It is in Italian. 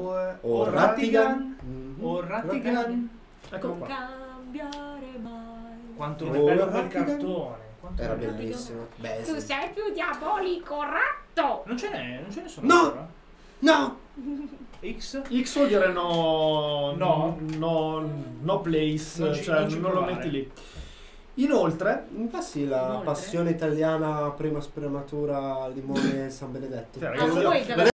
O Rattigan. O Rattigan. Eccolo Non qua. cambiare mai. Quanto Oh, è bello quel Rattigan. cartone. Quanto Era è bello. bellissimo. Beh, Tu sì. sei più diabolico ratto. Non ce ne sono No! ancora? No! X? X vuol dire no. No. No place. Non ci cioè, non lo provare. metti lì. Inoltre, sì, la Inoltre? passione italiana, prima sprematura, limone, San Benedetto. Sì, Ah, voi